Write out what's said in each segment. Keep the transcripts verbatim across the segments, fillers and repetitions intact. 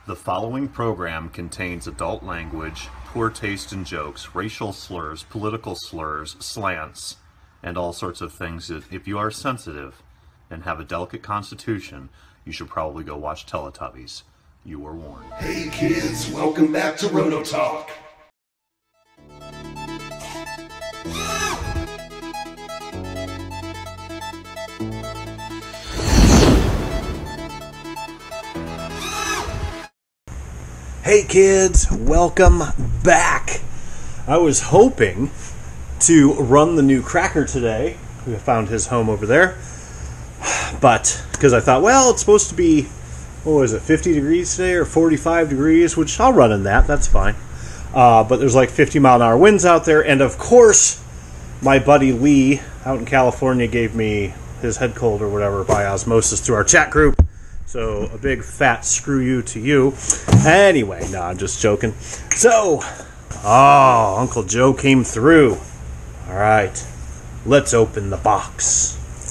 The following program contains adult language, poor taste in jokes, racial slurs, political slurs, slants, and all sorts of things that, if you are sensitive and have a delicate constitution, you should probably go watch Teletubbies. You were warned. Hey kids, welcome back to Roto Talk. Hey kids, welcome back. I was hoping to run the new Cracker today. We found his home over there. But, because I thought, well, it's supposed to be, what was it, fifty degrees today or forty-five degrees, which I'll run in that, that's fine. Uh, but there's like fifty mile an hour winds out there, and of course, my buddy Lee out in California gave me his head cold or whatever by osmosis through our chat group. So, a big fat screw you to you. Anyway, no, I'm just joking. So, oh, Uncle Joe came through. Alright, let's open the box.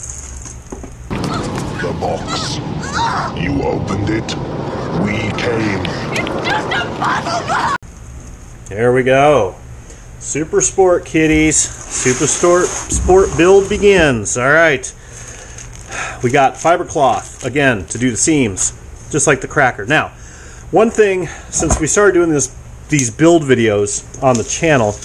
The box. You opened it. We came. It's just a puzzle box! There we go. Super Sport, kiddies. Super Sport, sport build begins. Alright. We got fiber cloth, again, to do the seams, just like the Cracker. Now, one thing, since we started doing this, these build videos on the channel,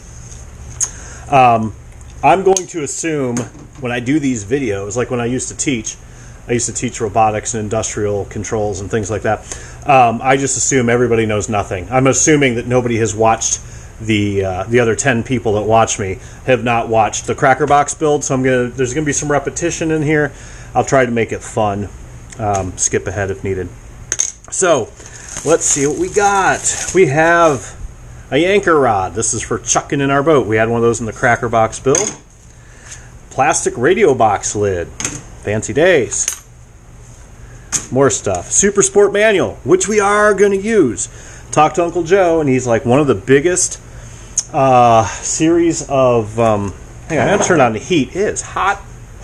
um, I'm going to assume when I do these videos, like when I used to teach, I used to teach robotics and industrial controls and things like that, um, I just assume everybody knows nothing. I'm assuming that nobody has watched the uh, the other ten people that watch me have not watched the Cracker Box build, so I'm gonna there's gonna be some repetition in here. I'll try to make it fun. Um, skip ahead if needed. So let's see what we got. We have a Yanker rod. This is for chucking in our boat. We had one of those in the Cracker Box build. Plastic radio box lid. Fancy days. More stuff. Super Sport manual, which we are going to use. Talked to Uncle Joe, and he's like one of the biggest uh, series of... Um, hang on, I'm going to turn on the heat. It is hot.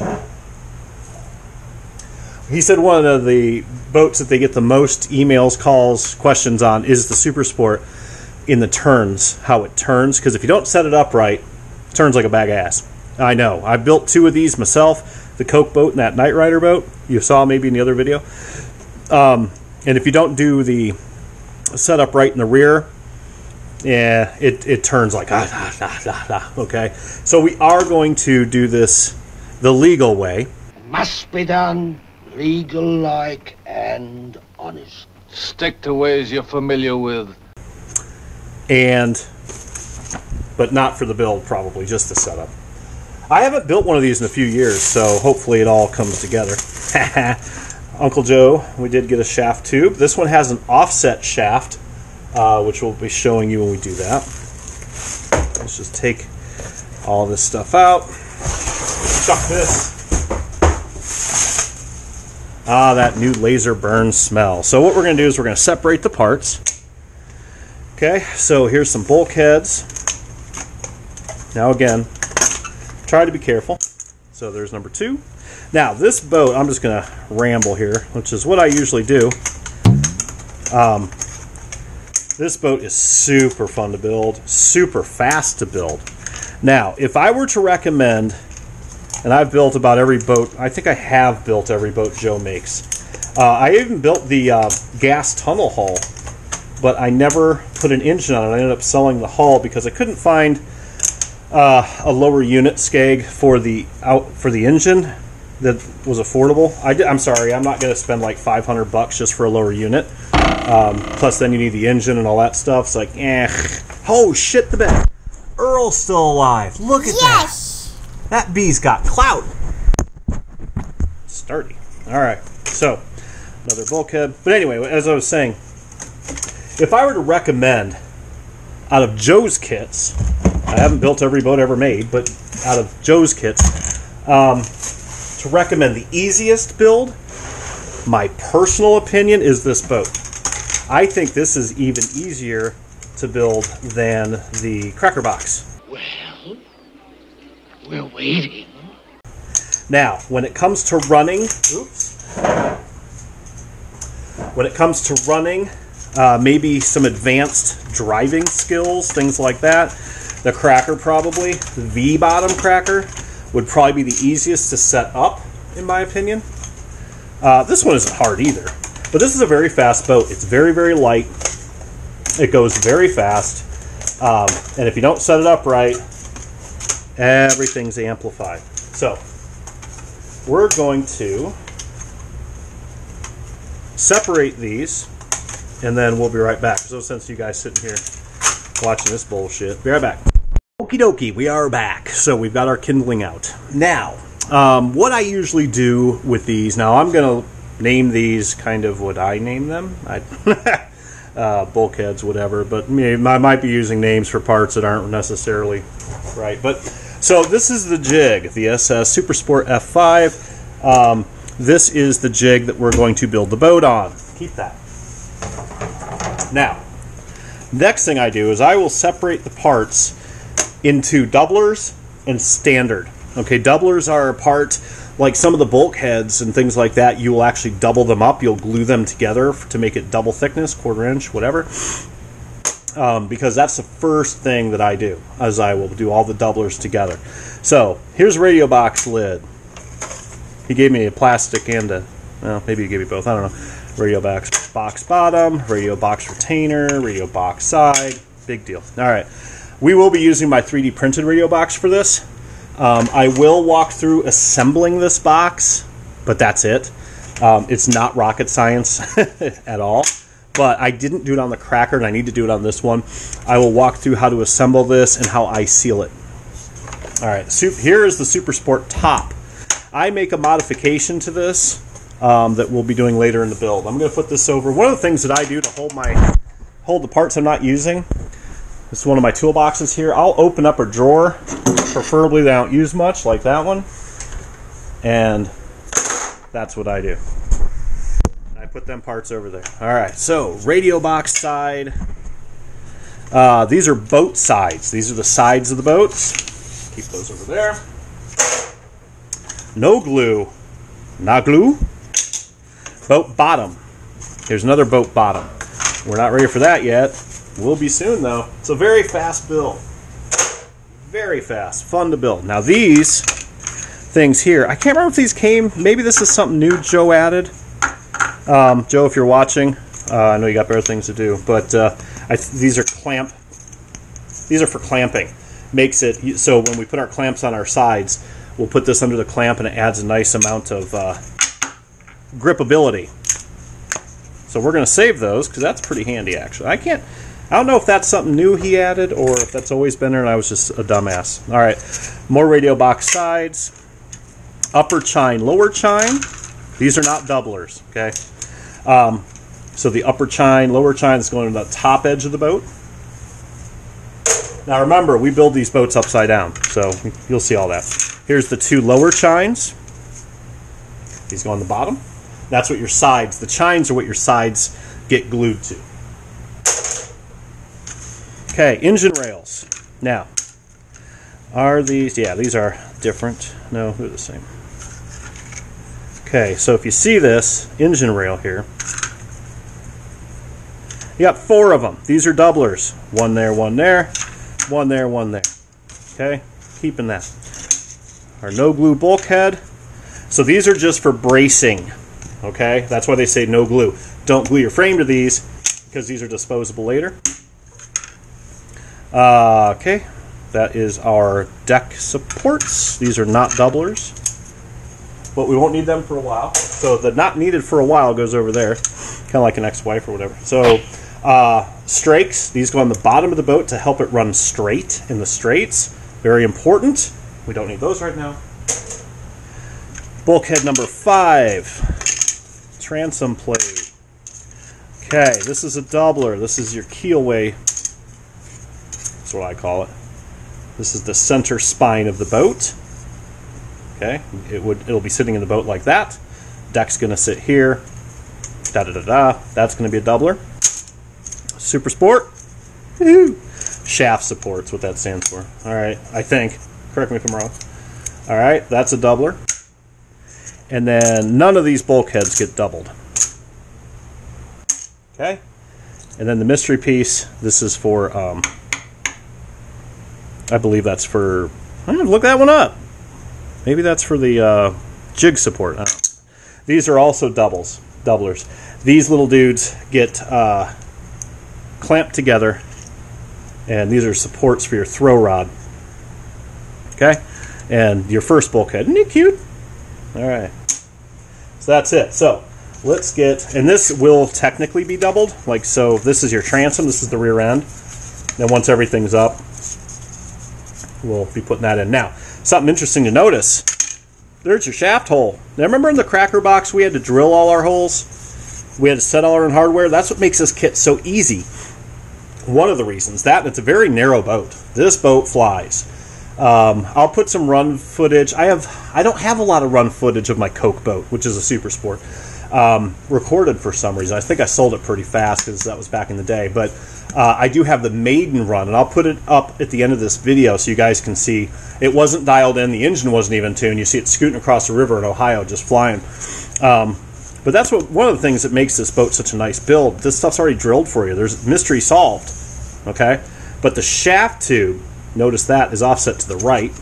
He said one of the boats that they get the most emails, calls, questions on is the Super Sport in the turns, how it turns. Because if you don't set it up right, it turns like a bag of ass. I know. I built two of these myself, the Coke boat and that Knight Rider boat. You saw maybe in the other video. Um, and if you don't do the setup right in the rear, yeah, it, it turns like, ah, ah, ah, ah, ah, okay? So we are going to do this the legal way. It must be done legal-like and honest. Stick to ways you're familiar with. And, but not for the build, probably, just the setup. I haven't built one of these in a few years, so hopefully it all comes together. Uncle Joe, we did get a shaft tube. This one has an offset shaft, uh, which we'll be showing you when we do that. Let's just take all this stuff out. Chuck this. Ah, that new laser burn smell. So what we're going to do is we're going to separate the parts. Okay, so here's some bulkheads. Now again, try to be careful. So there's number two. Now this boat, I'm just going to ramble here, which is what I usually do. Um, this boat is super fun to build, super fast to build. Now, if I were to recommend... And I've built about every boat. I think I have built every boat Joe makes. Uh, I even built the uh, gas tunnel hull, but I never put an engine on it. I ended up selling the hull because I couldn't find uh, a lower unit skeg for the out for the engine that was affordable. I did, I'm sorry, I'm not going to spend like five hundred bucks just for a lower unit. Um, plus, then you need the engine and all that stuff. It's like, eh. Oh shit! The bed. Earl's still alive. Look at that. Yes! That bee's got clout. Sturdy. Alright, so another bulkhead. But anyway, as I was saying, if I were to recommend out of Joe's kits, I haven't built every boat ever made, but out of Joe's kits, um, to recommend the easiest build, my personal opinion is this boat. I think this is even easier to build than the Cracker Box. Well, we're waiting. Now, when it comes to running, oops, when it comes to running uh, maybe some advanced driving skills, things like that. The cracker probably, the V-bottom cracker, would probably be the easiest to set up, in my opinion. Uh, this one isn't hard either, but this is a very fast boat. It's very, very light. It goes very fast, um, and if you don't set it up right, everything's amplified. So we're going to separate these, and then we'll be right back. There's no sense you guys sitting here watching this bullshit. Be right back. Okie dokie, we are back. So we've got our kindling out. Now, um, what I usually do with these, now I'm going to name these kind of what I name them. I, uh, bulkheads, whatever, but I might be using names for parts that aren't necessarily right. But so this is the jig, the S S Super Sport F five. Um, this is the jig that we're going to build the boat on. Keep that. Now, next thing I do is I will separate the parts into doublers and standard. Okay, doublers are a part, like some of the bulkheads and things like that, you will actually double them up. You'll glue them together to make it double thickness, quarter inch, whatever. Um, because that's the first thing that I do, as I will do all the doublers together. So, here's radio box lid. He gave me a plastic and a, well, maybe he gave me both, I don't know. Radio box, box bottom, radio box retainer, radio box side, big deal. Alright, we will be using my three D printed radio box for this. Um, I will walk through assembling this box, but that's it. Um, it's not rocket science at all. But I didn't do it on the cracker, and I need to do it on this one. I will walk through how to assemble this and how I seal it. Alright, here is the Super Sport top. I make a modification to this um, that we'll be doing later in the build. I'm going to put this over. One of the things that I do to hold my hold the parts I'm not using, this is one of my toolboxes here. I'll open up a drawer, preferably that I don't use much, like that one, and that's what I do. I put them parts over there. Alright, so radio box side. Uh, these are boat sides. These are the sides of the boats. Keep those over there. No glue. Not glue. Boat bottom. Here's another boat bottom. We're not ready for that yet. We'll be soon, though. It's a very fast build. Very fast. Fun to build. Now, these things here, I can't remember if these came. Maybe this is something new Joe added. Um, Joe, if you're watching, uh, I know you got better things to do, but uh, I th these are clamp. These are for clamping. Makes it so when we put our clamps on our sides, we'll put this under the clamp, and it adds a nice amount of uh, gripability. So we're going to save those because that's pretty handy, actually. I can't. I don't know if that's something new he added or if that's always been there and I was just a dumbass. All right, more radio box sides. Upper chine, lower chine. These are not doublers, okay? Um, so the upper chine, lower chine is going to the top edge of the boat. Now remember, we build these boats upside down, so you'll see all that. Here's the two lower chines. These go on the bottom. That's what your sides, the chines are what your sides get glued to. Okay, engine rails. Now, are these, yeah, these are different. No, they're the same. Okay, so if you see this engine rail here, you got four of them. These are doublers. One there, one there, one there, one there. Okay, keeping that. Our no glue bulkhead. So these are just for bracing. Okay, that's why they say no glue. Don't glue your frame to these because these are disposable later. Uh, okay, that is our deck supports. These are not doublers, but we won't need them for a while. So the not needed for a while goes over there, kind of like an ex-wife or whatever. So uh, strakes, these go on the bottom of the boat to help it run straight in the straits. Very important. We don't need those right now. Bulkhead number five, transom plate. Okay, this is a doubler. This is your keelway. That's what I call it. This is the center spine of the boat. Okay, it would it'll be sitting in the boat like that. Deck's gonna sit here. Da da da da. That's gonna be a doubler. Super Sport. Woohoo! Shaft support's what that stands for. All right, I think. Correct me if I'm wrong. All right, that's a doubler. And then none of these bulkheads get doubled. Okay. And then the mystery piece, this is for, um, I believe that's for, I'm going to look that one up. Maybe that's for the uh, jig support. I don't know. These are also doubles, doublers. These little dudes get uh, clamped together, and these are supports for your throw rod. Okay? And your first bulkhead. Isn't it cute? All right. So that's it. So let's get, and this will technically be doubled. Like, so this is your transom, this is the rear end. Then once everything's up, we'll be putting that in. Now, something interesting to notice, there's your shaft hole. Now remember in the cracker box we had to drill all our holes? We had to set all our own hardware? That's what makes this kit so easy. One of the reasons. That, it's a very narrow boat. This boat flies. Um, I'll put some run footage. I have, I don't have a lot of run footage of my Coke boat, which is a Super Sport, um, recorded for some reason. I think I sold it pretty fast because that was back in the day. But uh, I do have the maiden run, and I'll put it up at the end of this video so you guys can see. It wasn't dialed in. The engine wasn't even tuned. You see it scooting across the river in Ohio, just flying. Um, but that's what one of the things that makes this boat such a nice build. This stuff's already drilled for you. There's mystery solved. Okay, but the shaft tube, notice that, is offset to the right.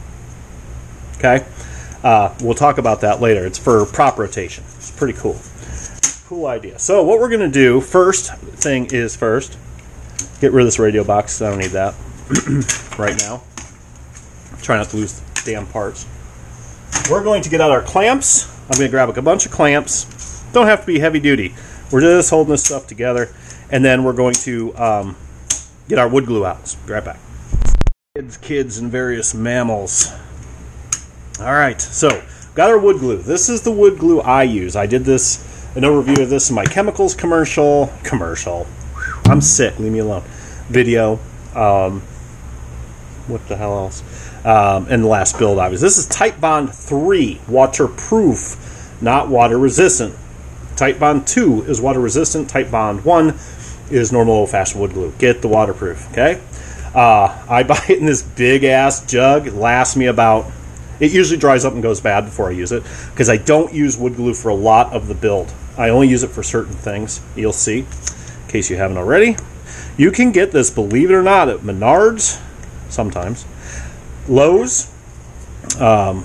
Okay, uh, we'll talk about that later. It's for prop rotation. It's pretty cool. Cool idea. So what we're going to do, first thing is first, get rid of this radio box. I don't need that right now. Try not to lose the damn parts. We're going to get out our clamps. I'm going to grab a bunch of clamps. Don't have to be heavy duty. We're just holding this stuff together. And then we're going to um, get our wood glue out. So be right back. Kids, kids, and various mammals. All right, so got our wood glue. This is the wood glue I use. I did this, an overview of this in my chemicals commercial. Commercial. I'm sick. Leave me alone. Video. Um, what the hell else? Um, and the last build, obviously. This is Titebond three, waterproof, not water resistant. Titebond two is water resistant. Titebond one is normal old-fashioned wood glue. Get the waterproof, okay? Uh, I buy it in this big-ass jug. It lasts me about... It usually dries up and goes bad before I use it, because I don't use wood glue for a lot of the build. I only use it for certain things. You'll see, in case you haven't already. You can get this, believe it or not, at Menards, sometimes. Lowe's. Um,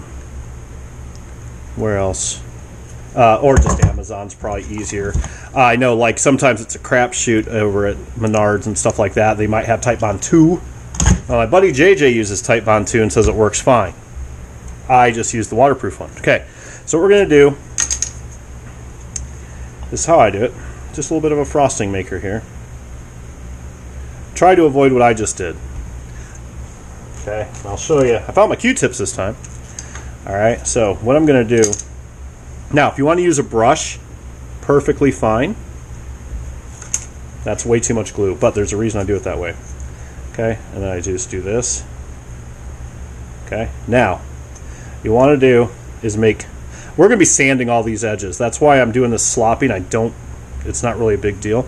where else? Uh, or just Amazon's probably easier. Uh, I know, like, sometimes it's a crapshoot over at Menards and stuff like that. They might have Titebond two. Uh, my buddy J J uses Titebond two and says it works fine. I just use the waterproof one. Okay, so what we're going to do, this is how I do it. Just a little bit of a frosting maker here. Try to avoid what I just did. Okay, I'll show you. I found my Q-tips this time. Alright, so what I'm going to do, now if you want to use a brush, perfectly fine. That's way too much glue, but there's a reason I do it that way. Okay, and then I just do this. Okay, now, you want to do is make, we're going to be sanding all these edges. That's why I'm doing this slopping. I don't, it's not really a big deal.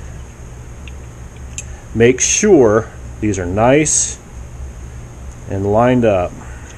Make sure these are nice and lined up.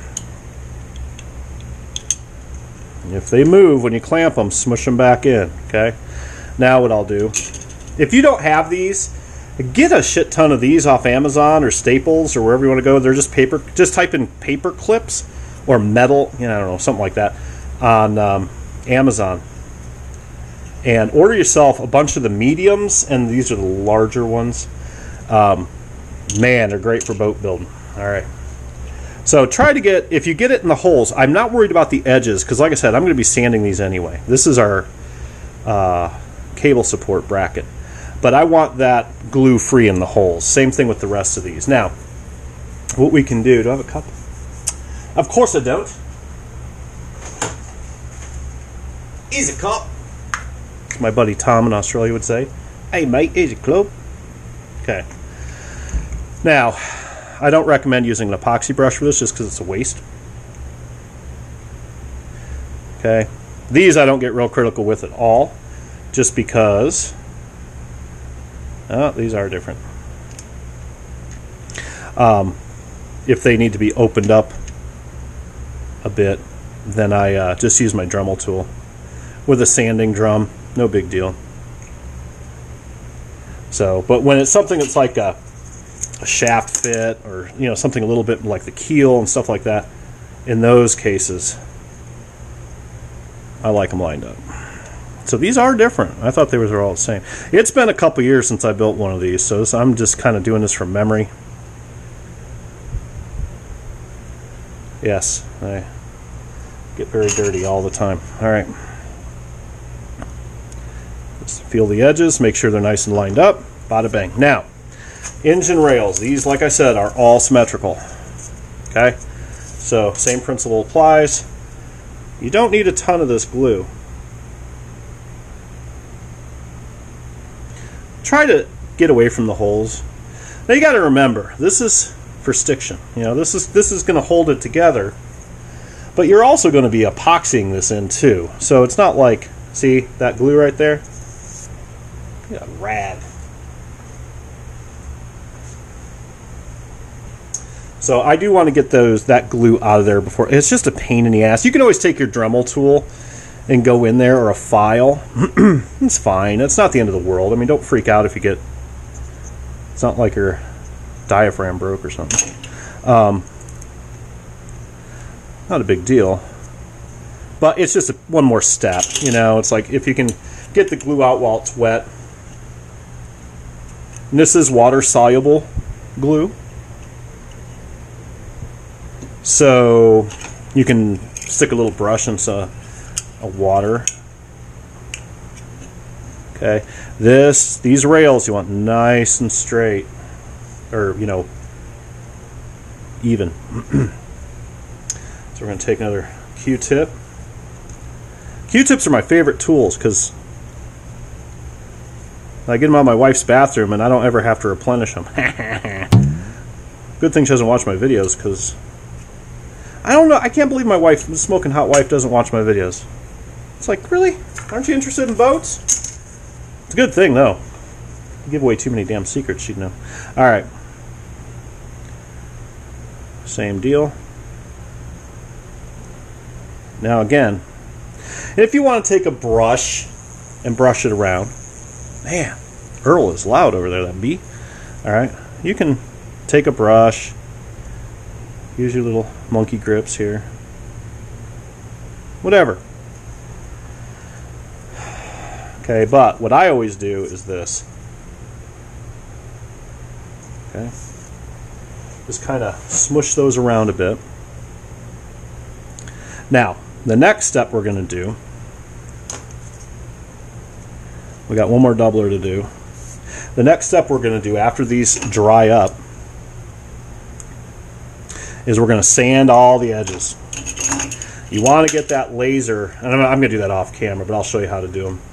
And if they move when you clamp them, smush them back in. Okay. Now what I'll do, if you don't have these, get a shit ton of these off Amazon or Staples or wherever you want to go. They're just paper. Just type in paper clips or metal, you know, I don't know, something like that on um, Amazon. And order yourself a bunch of the mediums, and these are the larger ones. Um, man, they're great for boat building. All right. So try to get, if you get it in the holes, I'm not worried about the edges, because like I said, I'm going to be sanding these anyway. This is our uh, cable support bracket. But I want that glue free in the holes. Same thing with the rest of these. Now, what we can do, do I have a cup? Of course I don't. Easy cup. As my buddy Tom in Australia would say. Hey mate, easy club. Okay. Now, I don't recommend using an epoxy brush for this just because it's a waste. Okay. These I don't get real critical with at all, just because oh, these are different. Um, if they need to be opened up a bit, then I uh, just use my Dremel tool with a sanding drum. No big deal. So, but when it's something that's like a, a shaft fit, or you know, something a little bit like the keel and stuff like that, in those cases, I like them lined up. So these are different. I thought they were all the same. It's been a couple years since I built one of these, so this, I'm just kind of doing this from memory. Yes, I get very dirty all the time. All right. Just feel the edges, make sure they're nice and lined up. Bada bang. Now, engine rails. These, like I said, are all symmetrical. Okay? So, same principle applies. You don't need a ton of this glue. Try to get away from the holes. Now you got to remember, this is for stiction. You know, this is this is going to hold it together. But you're also going to be epoxying this in too. So it's not like, see that glue right there? Yeah, rad. So I do want to get those that glue out of there before. It's just a pain in the ass. You can always take your Dremel tool and go in there, or a file. It's fine. It's not the end of the world. I mean, don't freak out if you get... It's not like your diaphragm broke or something. Um, not a big deal. But it's just a, one more step. You know, it's like if you can get the glue out while it's wet. And this is water-soluble glue. So you can stick a little brush into a water. Okay, this these rails you want nice and straight, or you know, even. So we're going to take another Q-tip. Q-tips are my favorite tools because I get them out of my wife's bathroom and I don't ever have to replenish them. Good thing she doesn't watch my videos, because I don't know, I can't believe my wife, the smoking hot wife, doesn't watch my videos. It's like, really? Aren't you interested in boats? It's a good thing, though. You give away too many damn secrets, she'd know. Alright. Same deal. Now again, if you want to take a brush and brush it around, man, Earl is loud over there, that bee. Alright, you can take a brush, use your little monkey grips here, whatever. Okay, but what I always do is this. Okay, just kind of smush those around a bit. Now, the next step we're going to do, we got one more doubler to do. The next step we're going to do after these dry up is we're going to sand all the edges. You want to get that laser, and I'm, I'm going to do that off camera, but I'll show you how to do them.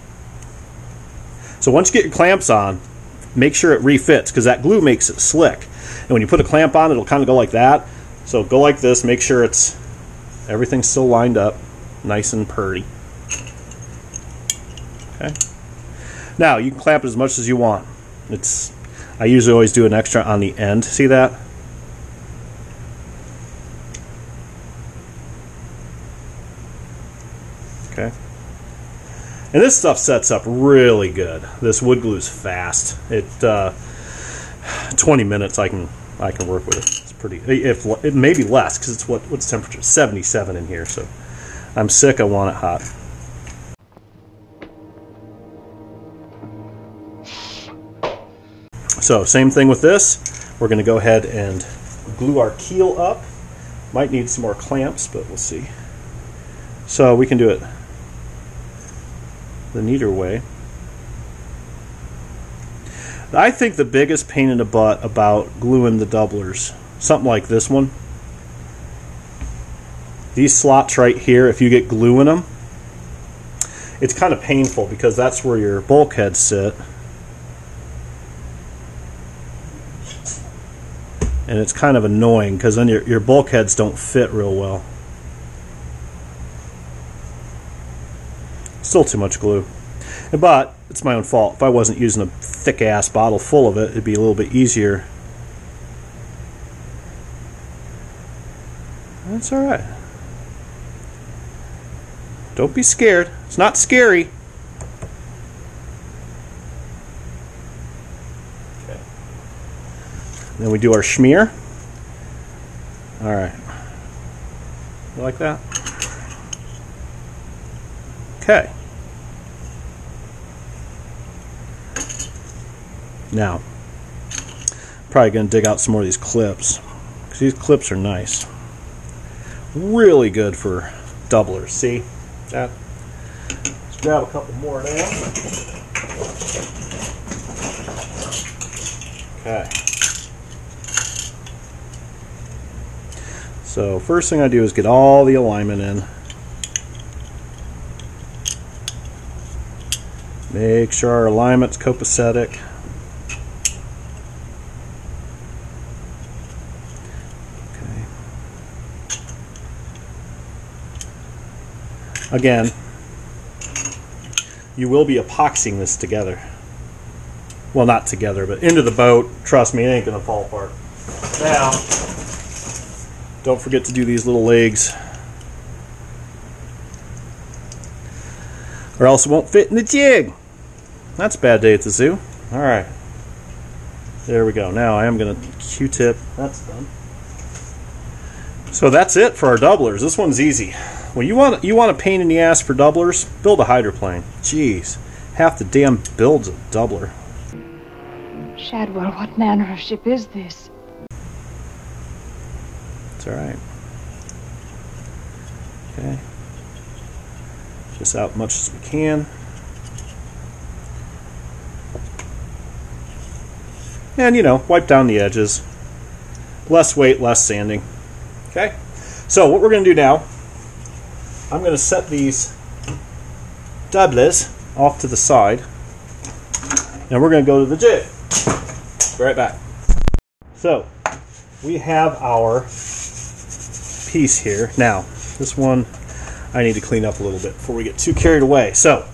So once you get your clamps on, make sure it refits, because that glue makes it slick. And when you put a clamp on, it'll kind of go like that. So go like this, make sure it's everything's still lined up, nice and purty. Okay. Now you can clamp it as much as you want. It's I usually always do an extra on the end. See that? Okay. And this stuff sets up really good. This wood glue is fast. It uh, twenty minutes I can I can work with it. It's pretty. If it may be less, because it's what what's temperature? seventy-seven in here. So I'm sick. I want it hot. So same thing with this. We're going to go ahead and glue our keel up. Might need some more clamps, but we'll see. So we can do it the neater way. I think the biggest pain in the butt about gluing the doublers, something like this one, these slots right here, if you get glue in them, it's kind of painful because that's where your bulkheads sit. And it's kind of annoying because then your, your bulkheads don't fit real well. Still too much glue. But it's my own fault. If I wasn't using a thick ass bottle full of it, it'd be a little bit easier. That's alright. Don't be scared. It's not scary. Then we do our schmear. All right. You like that? Okay. Now, probably going to dig out some more of these clips, because these clips are nice. Really good for doublers. See that? Let's grab a couple more now. Okay. So first thing I do is get all the alignment in. Make sure our alignment's copacetic. Okay. Again, you will be epoxying this together. Well, not together, but into the boat. Trust me, it ain't gonna fall apart. Now, don't forget to do these little legs, or else it won't fit in the jig. That's a bad day at the zoo. All right, there we go. Now I am gonna Q-tip. That's done. So that's it for our doublers. This one's easy. When you want you want a pain in the ass for doublers, build a hydroplane. Jeez, half the damn build's a doubler. Shadwell, what manner of ship is this? It's all right. Okay. Just out as much as we can. And, you know, wipe down the edges. Less weight, less sanding. Okay? So, what we're going to do now, I'm going to set these doublers off to the side. And we're going to go to the jig. Be right back. So, we have our piece here. Now, this one I need to clean up a little bit before we get too carried away. So,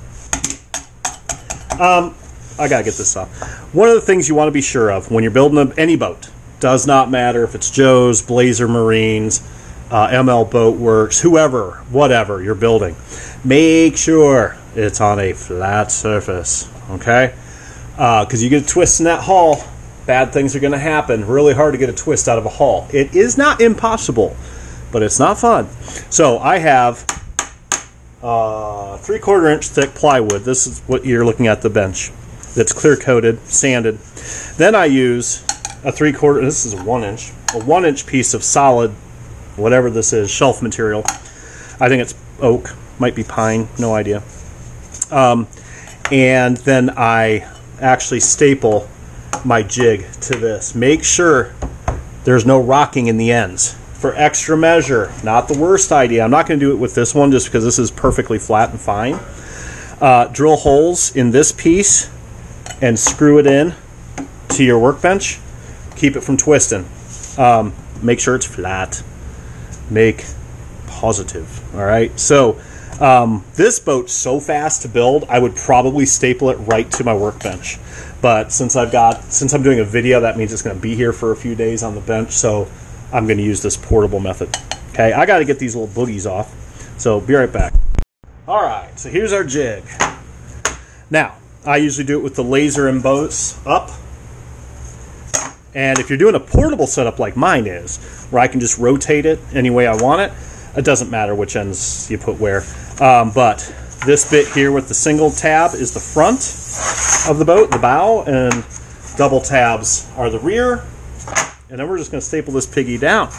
um, I gotta get this off. One of the things you want to be sure of when you're building a, any boat, does not matter if it's Joe's, Blazer Marines, uh, M L Boat Works, whoever, whatever you're building, make sure it's on a flat surface, okay? Because uh, you get a twist in that hull, bad things are going to happen. Really hard to get a twist out of a hull. It is not impossible, but it's not fun. So I have uh, three quarter inch thick plywood. This is what you're looking at, the bench. That's clear coated, sanded. Then I use a three quarter, this is a one inch, a one inch piece of solid, whatever this is, shelf material. I think it's oak, might be pine, no idea. Um, and then I actually staple my jig to this. Make sure there's no rocking in the ends. For extra measure, not the worst idea. I'm not going to do it with this one just because this is perfectly flat and fine. Uh, drill holes in this piece and screw it in to your workbench. Keep it from twisting. Um, make sure it's flat. Make positive. All right. So um, this boat's so fast to build, I would probably staple it right to my workbench. But since I've got, since I'm doing a video, that means it's going to be here for a few days on the bench. So I'm going to use this portable method. Okay, I got to get these little boogies off. So be right back. All right, so here's our jig. Now, I usually do it with the laser emboss up. And if you're doing a portable setup like mine is, where I can just rotate it any way I want it, it doesn't matter which ends you put where. Um, but this bit here with the single tab is the front of the boat, the bow, and double tabs are the rear. And then we're just going to staple this piggy down.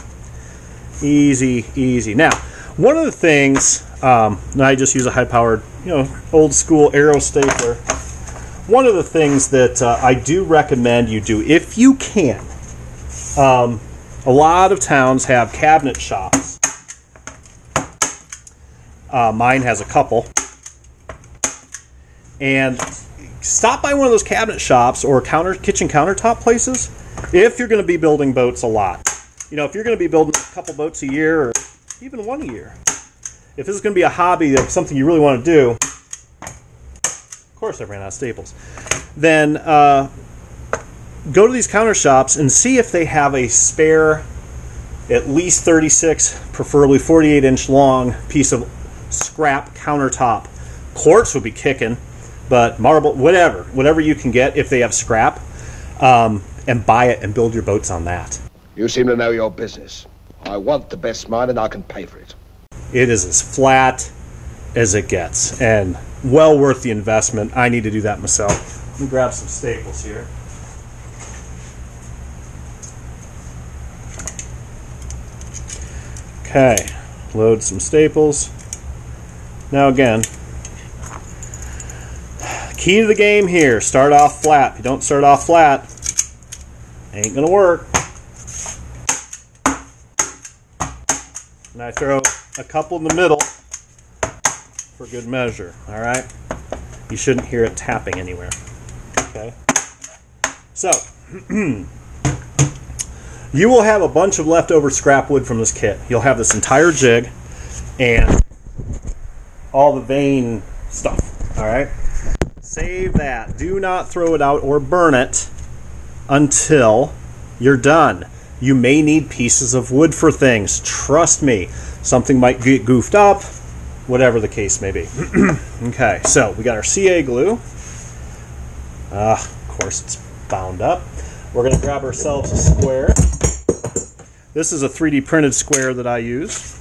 Easy, easy. Now, one of the things, um, and I just use a high-powered, you know, old school Arrow stapler. One of the things that uh, I do recommend you do, if you can, um, a lot of towns have cabinet shops. Uh, mine has a couple. And stop by one of those cabinet shops or counter kitchen countertop places if you're going to be building boats a lot. You know, if you're going to be building a couple boats a year or even one a year. If this is going to be a hobby, of something you really want to do, of course I ran out of staples, then uh, go to these counter shops and see if they have a spare at least thirty-six, preferably forty-eight inch long piece of scrap countertop. Quartz would be kicking, but marble, whatever, whatever you can get if they have scrap. Um, and buy it and build your boats on that. You seem to know your business. I want the best mine and I can pay for it. It is as flat as it gets and well worth the investment. I need to do that myself. Let me grab some staples here. Okay, load some staples. Now again, key to the game here, start off flat. If you don't start off flat, ain't gonna work. And I throw a couple in the middle for good measure, all right? You shouldn't hear it tapping anywhere, okay? So, you will have a bunch of leftover scrap wood from this kit. You'll have this entire jig and all the vein stuff, all right? Save that. Do not throw it out or burn it until you're done. You may need pieces of wood for things. Trust me. Something might get goofed up, whatever the case may be. Okay, so we got our C A glue. Uh, of course, it's bound up. We're going to grab ourselves a square. This is a three D printed square that I use.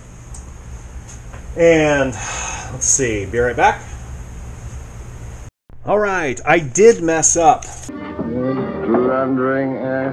And let's see, be right back. All right, I did mess up. Blundering ass.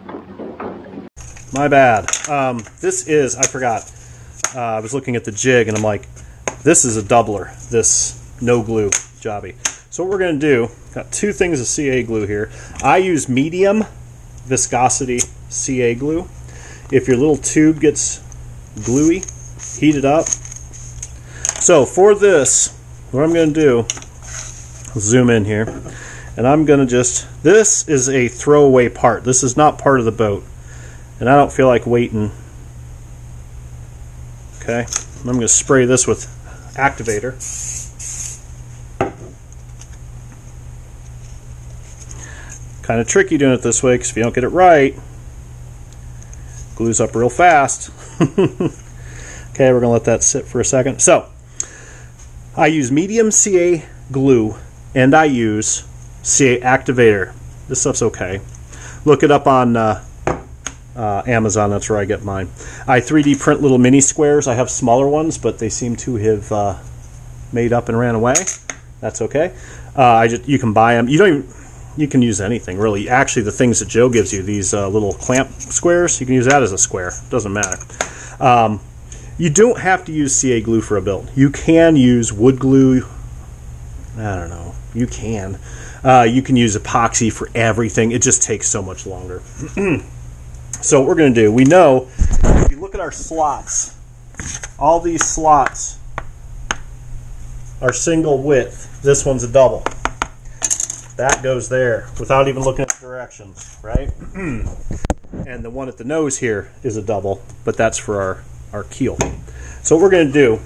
My bad. Um, this is, I forgot. Uh, I was looking at the jig and I'm like, this is a doubler, this no glue jobby. So what we're going to do, got two things of C A glue here. I use medium viscosity C A glue. If your little tube gets gluey, heat it up. So for this, what I'm going to do, I'll zoom in here, and I'm going to just, this is a throwaway part. This is not part of the boat. And I don't feel like waiting. Okay, I'm going to spray this with activator. Kind of tricky doing it this way because if you don't get it right, it glues up real fast. Okay, we're going to let that sit for a second. So, I use medium C A glue and I use C A activator. This stuff's okay. Look it up on uh, uh, Amazon, that's where I get mine. I three D print little mini squares. I have smaller ones, but they seem to have uh, made up and ran away. That's okay. Uh, I just, you can buy them. You don't even, you can use anything really. Actually, the things that Joe gives you, these uh, little clamp squares, you can use that as a square. Doesn't matter. Um, you don't have to use C A glue for a build. You can use wood glue. I don't know. You can. Uh, you can use epoxy for everything. It just takes so much longer. So what we're going to do, we know, if you look at our slots, all these slots are single width. This one's a double. That goes there without even looking at the directions, right? And the one at the nose here is a double, but that's for our, our keel. So what we're going to do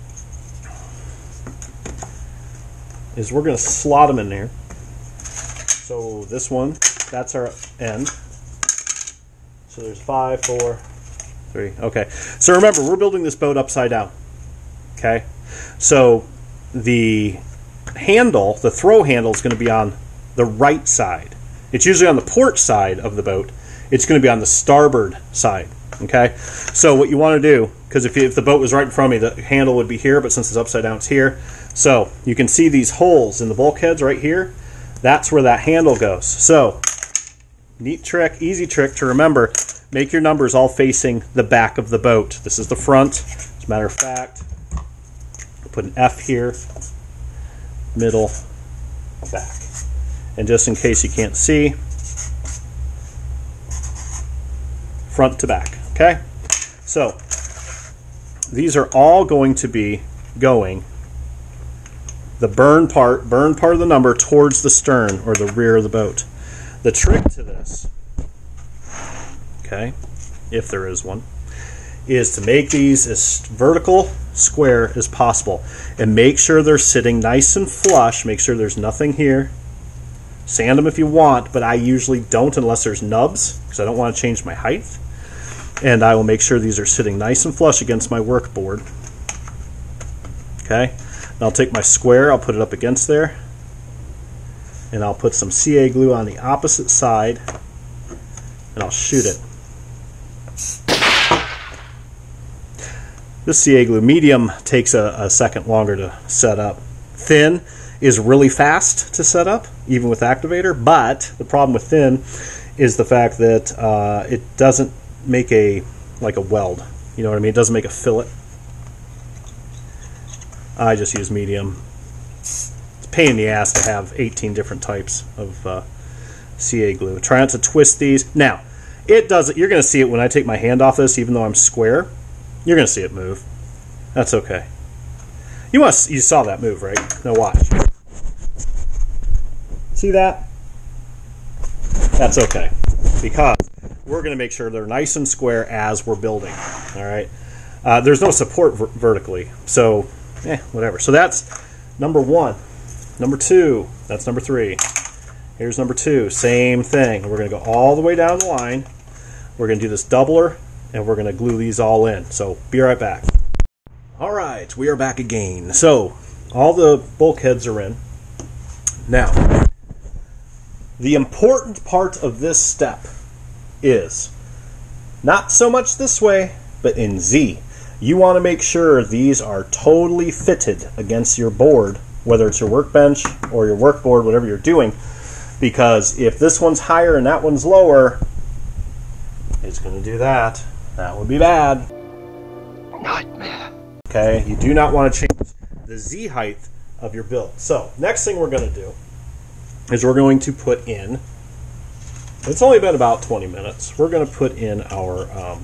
is we're going to slot them in there. So this one, that's our end. So there's five, four, three. Okay. So remember, we're building this boat upside down. Okay. So the handle, the throw handle, is going to be on the right side. It's usually on the port side of the boat. It's going to be on the starboard side. Okay. So what you want to do, because if, if the boat was right in front of me, the handle would be here, but since it's upside down, it's here. So you can see these holes in the bulkheads right here. That's where that handle goes. So neat trick, easy trick to remember. Make your numbers all facing the back of the boat. This is the front. As a matter of fact, put an F here, middle, back. And just in case you can't see, front to back. Okay? So these are all going to be going the burn part, burn part of the number towards the stern or the rear of the boat. The trick to this, okay, if there is one, is to make these as vertical square as possible and make sure they're sitting nice and flush. Make sure there's nothing here. Sand them if you want, but I usually don't unless there's nubs because I don't want to change my height. And I will make sure these are sitting nice and flush against my work board. Okay, and I'll take my square, I'll put it up against there, and I'll put some C A glue on the opposite side and I'll shoot it. This C A glue medium takes a, a second longer to set up. Thin is really fast to set up, even with activator, but the problem with thin is the fact that uh, it doesn't make a like a weld. You know what I mean? It doesn't make a fillet. I just use medium. It's a pain in the ass to have eighteen different types of uh, C A glue. Try not to twist these. Now, it does it. You're going to see it when I take my hand off this, even though I'm square. You're going to see it move. That's okay. You must. You saw that move, right? Now watch. See that? That's okay, because we're going to make sure they're nice and square as we're building. All right. Uh, there's no support ver vertically, so eh, whatever. So that's number one. Number two. That's number three. Here's number two. Same thing. We're going to go all the way down the line. We're going to do this doubler, and we're going to glue these all in. So be right back. All right, we are back again. So all the bulkheads are in. Now, the important part of this step is not so much this way, but in Z. You want to make sure these are totally fitted against your board, whether it's your workbench or your workboard, whatever you're doing, because if this one's higher and that one's lower, it's going to do that. That would be bad. Nightmare. Okay, you do not want to change the Z height of your build. So, next thing we're going to do is we're going to put in, it's only been about twenty minutes, we're going to put in our um,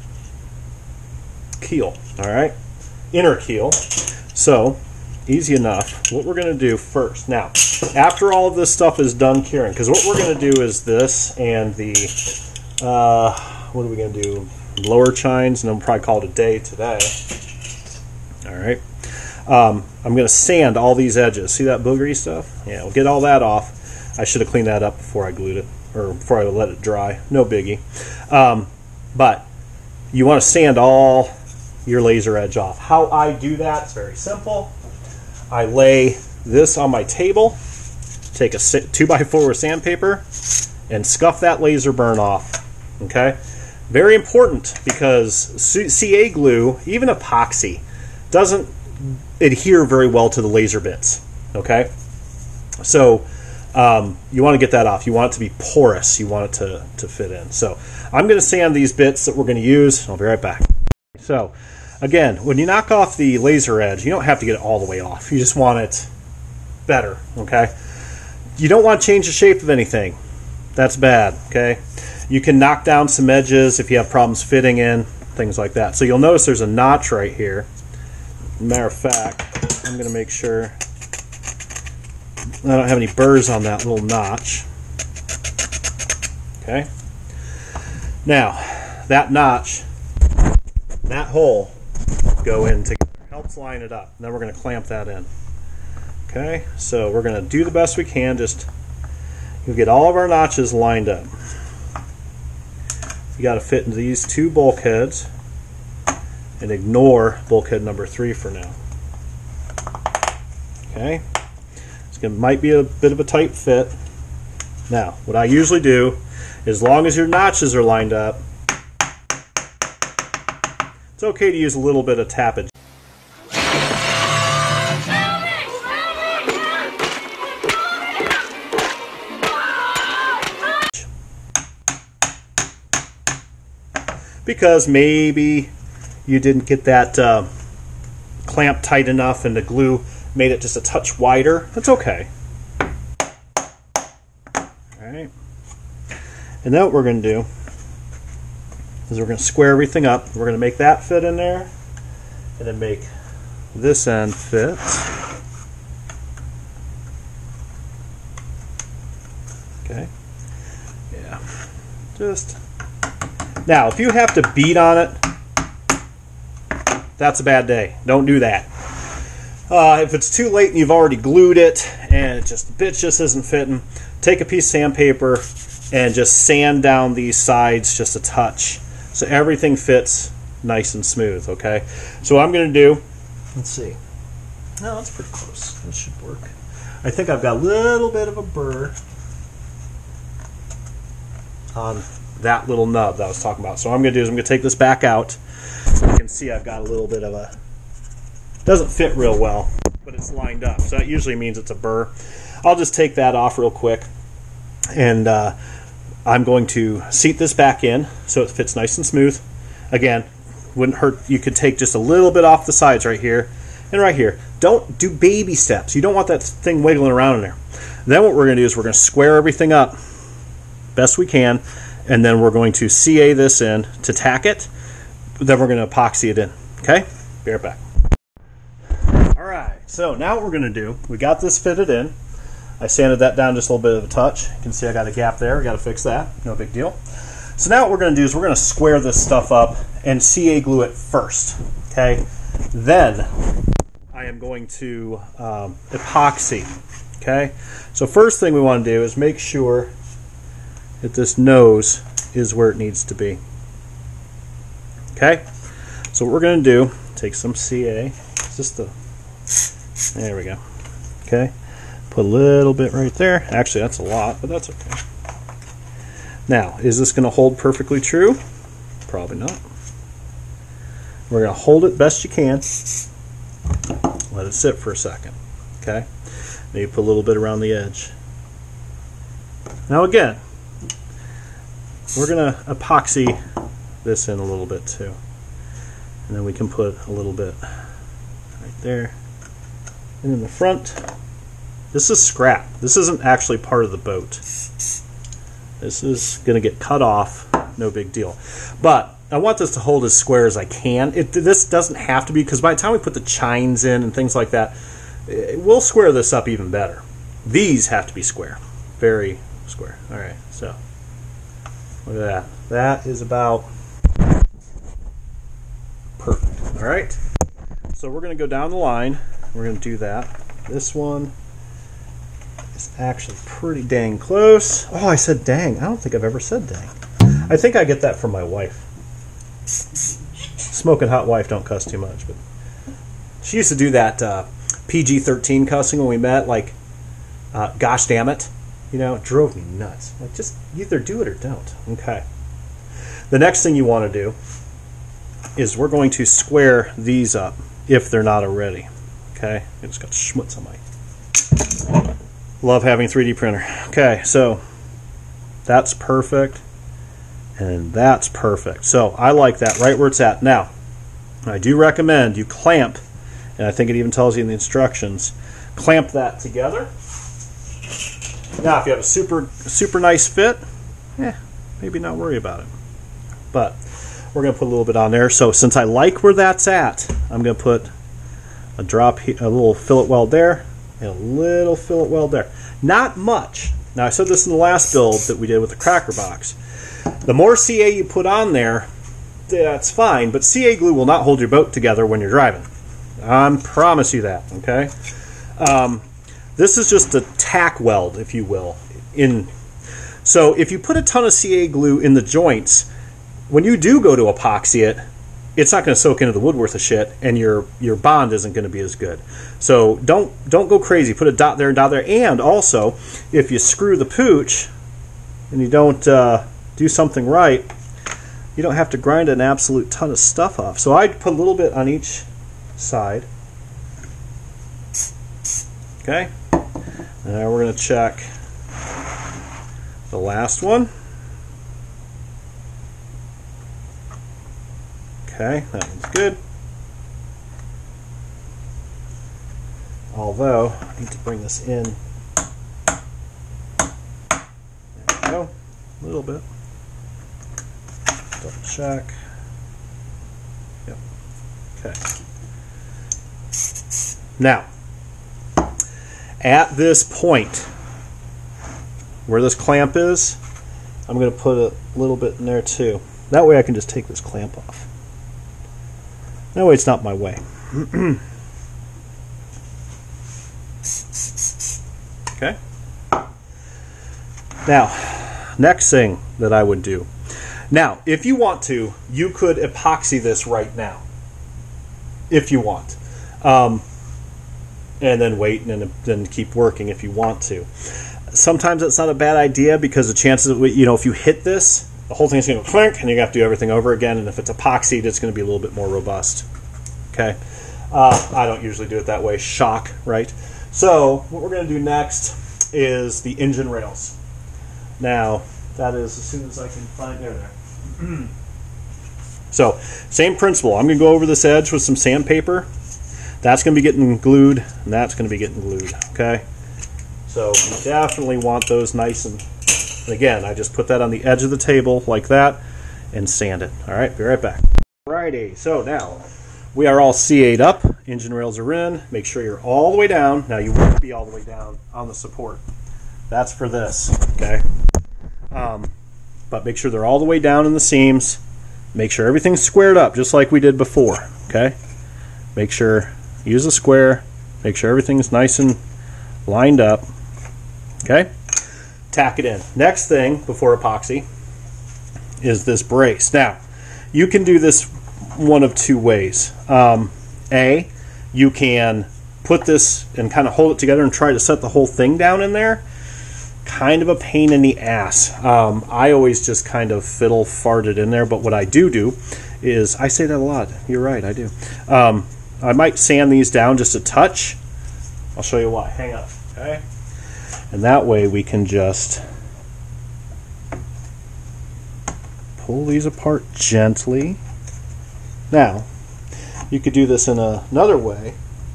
keel, all right? Inner keel. So, easy enough. What we're going to do first, now, after all of this stuff is done curing, because what we're going to do is this and the, uh, what are we going to do? Lower chines, and then we'll probably call it a day today. All right. Um, I'm going to sand all these edges. See that boogery stuff? Yeah, we'll get all that off. I should have cleaned that up before I glued it, or before I let it dry. No biggie. Um, but you want to sand all your laser edge off. How I do that is very simple. I lay this on my table, take a two by four with sandpaper, and scuff that laser burn off. Okay? Very important, because C A glue, even epoxy, doesn't adhere very well to the laser bits. Okay? So um, you want to get that off. You want it to be porous. You want it to, to fit in. So I'm going to sand these bits that we're going to use. I'll be right back. So again, when you knock off the laser edge, you don't have to get it all the way off. You just want it better. Okay? You don't want to change the shape of anything. That's bad. Okay? You can knock down some edges if you have problems fitting in, things like that. So you'll notice there's a notch right here. Matter of fact, I'm going to make sure I don't have any burrs on that little notch. Okay. Now, that notch, that hole go in together. Helps line it up. Then we're going to clamp that in. Okay. So we're going to do the best we can. Just you'll get all of our notches lined up. You got to fit into these two bulkheads and ignore bulkhead number three for now. Okay, it's gonna might be a bit of a tight fit. Now, what I usually do, as long as your notches are lined up, it's okay to use a little bit of tappage. Because maybe you didn't get that uh, clamp tight enough and the glue made it just a touch wider. That's okay. Alright. And then what we're going to do is we're going to square everything up. We're going to make that fit in there and then make this end fit. Okay. Yeah. Just... Now, if you have to beat on it, that's a bad day. Don't do that. Uh, if it's too late and you've already glued it and it just the bit just isn't fitting, take a piece of sandpaper and just sand down these sides just a touch so everything fits nice and smooth. Okay. So what I'm going to do, let's see. No, that's pretty close. That should work. I think I've got a little bit of a burr on that little nub that I was talking about. So what I'm going to do is I'm going to take this back out. You can see I've got a little bit of a, doesn't fit real well, but it's lined up. So that usually means it's a burr. I'll just take that off real quick, and uh, I'm going to seat this back in so it fits nice and smooth. Again, wouldn't hurt. You could take just a little bit off the sides right here and right here. Don't do baby steps. You don't want that thing wiggling around in there. Then what we're going to do is we're going to square everything up best we can, and then we're going to C A this in to tack it. Then we're going to epoxy it in. Okay? Be right back. All right. So now what we're going to do, we got this fitted in. I sanded that down just a little bit of a touch. You can see I got a gap there. We got to fix that. No big deal. So now what we're going to do is we're going to square this stuff up and C A glue it first. Okay? Then I am going to um, epoxy. Okay? So first thing we want to do is make sure that this nose is where it needs to be. Okay? So what we're going to do, take some C A. It's just the, there we go. Okay? Put a little bit right there. Actually, that's a lot, but that's okay. Now, is this going to hold perfectly true? Probably not. We're going to hold it best you can. Let it sit for a second. Okay? Maybe put a little bit around the edge. Now again, we're going to epoxy this in a little bit too. And then we can put a little bit right there. And in the front, this is scrap. This isn't actually part of the boat. This is going to get cut off, no big deal. But I want this to hold as square as I can. It, this doesn't have to be, because by the time we put the chines in and things like that, we'll square this up even better. These have to be square. Very square. All right, so look at that. That is about perfect. All right, so we're going to go down the line. We're going to do that. This one is actually pretty dang close. Oh, I said dang. I don't think I've ever said dang. I think I get that from my wife. Smoking hot wife don't cuss too much, but she used to do that uh, P G thirteen cussing when we met, like, uh, gosh damn it. You know, it drove me nuts. Like, just either do it or don't. Okay. The next thing you want to do is we're going to square these up if they're not already. Okay? I just got schmutz on my... Love having a three D printer. Okay, so that's perfect. And that's perfect. So I like that right where it's at. Now, I do recommend you clamp, and I think it even tells you in the instructions, clamp that together. Now, if you have a super super nice fit, eh, maybe not worry about it. But we're going to put a little bit on there. So since I like where that's at, I'm going to put a drop, a little fillet weld there, and a little fillet weld there. Not much. Now, I said this in the last build that we did with the cracker box. The more C A you put on there, that's fine, but C A glue will not hold your boat together when you're driving. I promise you that, okay? Um, this is just a tack weld, if you will. In So if you put a ton of C A glue in the joints, when you do go to epoxy it, it's not going to soak into the wood worth of shit, and your your bond isn't going to be as good. So don't don't go crazy. Put a dot there and dot there. And also, if you screw the pooch and you don't uh, do something right, you don't have to grind an absolute ton of stuff off. So I'd put a little bit on each side. Okay. And now we're going to check the last one. Okay, that one's good. Although, I need to bring this in. There we go. A little bit. Double check. Yep. Okay. Now, at this point, where this clamp is, I'm going to put a little bit in there too. That way I can just take this clamp off. That way it's not my way. Okay. Now, next thing that I would do. Now, if you want to, you could epoxy this right now. If you want. Um, and then wait and then keep working if you want to. Sometimes it's not a bad idea because the chances of, you know, if you hit this the whole thing's going to clink, and you have to do everything over again. And if it's epoxied, it's going to be a little bit more robust. Okay, uh, I don't usually do it that way. Shock, right? So what we're going to do next is the engine rails. Now that is as soon as I can find there. There. So same principle. I'm going to go over this edge with some sandpaper. That's going to be getting glued, and that's going to be getting glued. Okay, so you definitely want those nice and. And again, I just put that on the edge of the table like that and sand it. All right, be right back. Alrighty, so now we are all C A'd up. Engine rails are in. Make sure you're all the way down. Now you won't be all the way down on the support. That's for this, okay? Um, but make sure they're all the way down in the seams. Make sure everything's squared up just like we did before, okay? Make sure, use a square. Make sure everything's nice and lined up, okay? Tack it in. Next thing before epoxy is this brace. Now, you can do this one of two ways. Um, A, you can put this and kind of hold it together and try to set the whole thing down in there. Kind of a pain in the ass. Um, I always just kind of fiddle fart it in there, but what I do do is, I say that a lot. You're right, I do. Um, I might sand these down just a touch. I'll show you why. Hang up, okay? And that way we can just pull these apart gently. Now, you could do this in a, another way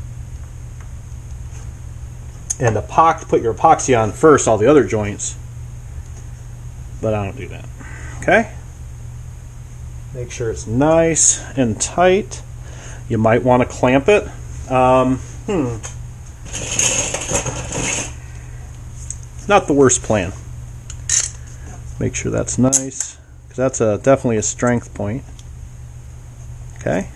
and epox put your epoxy on first, all the other joints, but I don't do that. Okay? Make sure it's nice and tight. You might want to clamp it. Um, hmm. Not the worst plan. Make sure that's nice, because that's a definitely a strength point. Okay.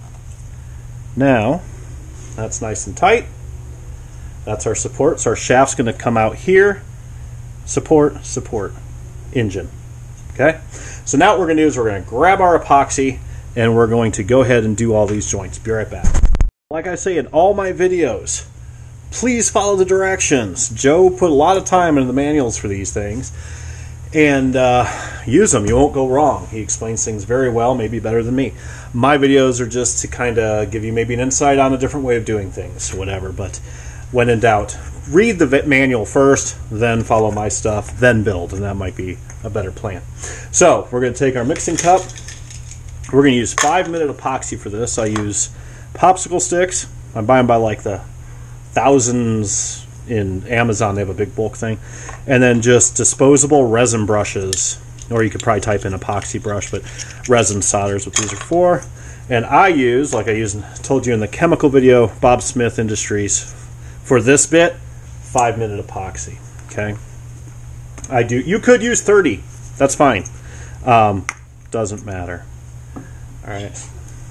Now that's nice and tight. That's our support. So our shaft's going to come out here. Support, support, engine. Okay. So now what we're going to do is we're going to grab our epoxy and we're going to go ahead and do all these joints. Be right back. Like I say in all my videos, please follow the directions. Joe put a lot of time into the manuals for these things, and uh, use them. You won't go wrong. He explains things very well, maybe better than me. My videos are just to kind of give you maybe an insight on a different way of doing things, whatever. But when in doubt, read the manual first, then follow my stuff, then build, and that might be a better plan. So we're going to take our mixing cup. We're going to use five minute epoxy for this. I use popsicle sticks. I buy them by like the thousands in Amazon. They have a big bulk thing. And then just disposable resin brushes, or you could probably type in epoxy brush, but resin solder's what these are for. And I use, like I used, told you in the chemical video, Bob Smith Industries, for this bit, five minute epoxy. Okay, I do. You could use thirty. That's fine. Um, doesn't matter. All right.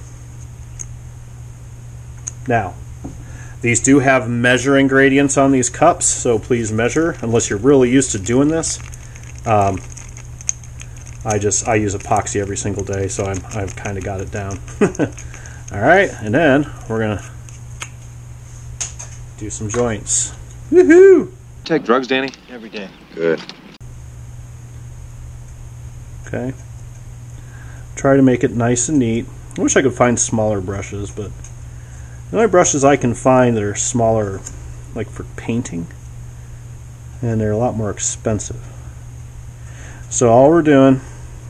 Now, these do have measuring gradients on these cups, so please measure unless you're really used to doing this. Um, I just I use epoxy every single day, so I'm I've kind of got it down. All right, and then we're gonna do some joints. Woohoo! Take drugs, Danny? Every day. Good. Okay. Try to make it nice and neat. I wish I could find smaller brushes, but the only brushes I can find that are smaller, like for painting, and they're a lot more expensive. So all we're doing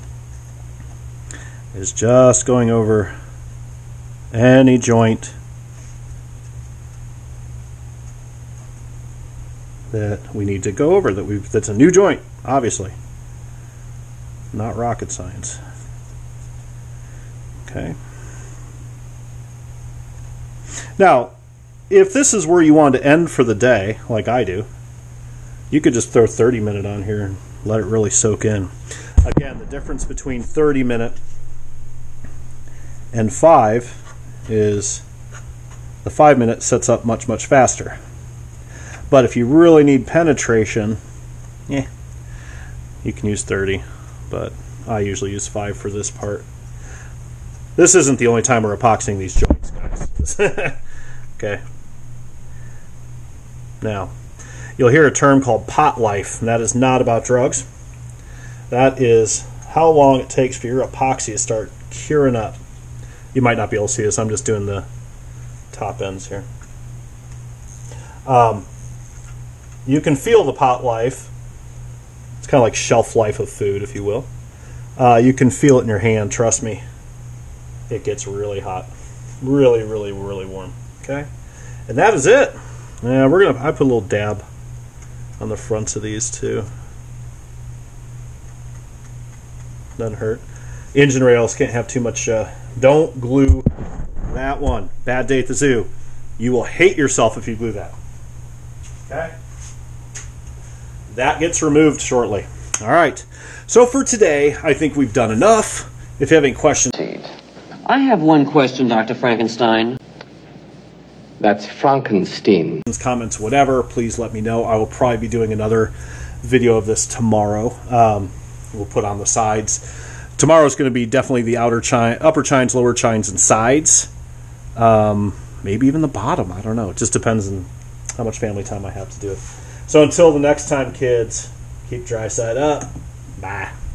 is just going over any joint that we need to go over, that we've that's a new joint, obviously. Not rocket science. Okay. Now, if this is where you want to end for the day, like I do, you could just throw thirty minute on here and let it really soak in. Again, the difference between thirty minute and five is the five minute sets up much, much faster. But if you really need penetration, yeah, you can use thirty, but I usually use five for this part. This isn't the only time we're epoxying these joints, guys. Okay. Now, you'll hear a term called pot life, and that is not about drugs. That is how long it takes for your epoxy to start curing up. You might not be able to see this. I'm just doing the top ends here. Um, you can feel the pot life. It's kind of like shelf life of food, if you will. Uh, you can feel it in your hand, trust me. It gets really hot. Really, really, really warm. Okay? And that is it. Yeah, we're gonna I put a little dab on the fronts of these too. Doesn't hurt. Engine rails can't have too much uh, don't glue that one. Bad day at the zoo. You will hate yourself if you glue that. Okay? That gets removed shortly. Alright. So for today, I think we've done enough. If you have any questions, I have one question, Doctor Frankenstein. That's Frankenstein. comments, whatever, please let me know. I will probably be doing another video of this tomorrow. Um, we'll put on the sides. Tomorrow's going to be definitely the outer chine, upper chines, lower chines, and sides. Um, maybe even the bottom. I don't know. It just depends on how much family time I have to do it. So until the next time, kids, keep dry side up. Bye.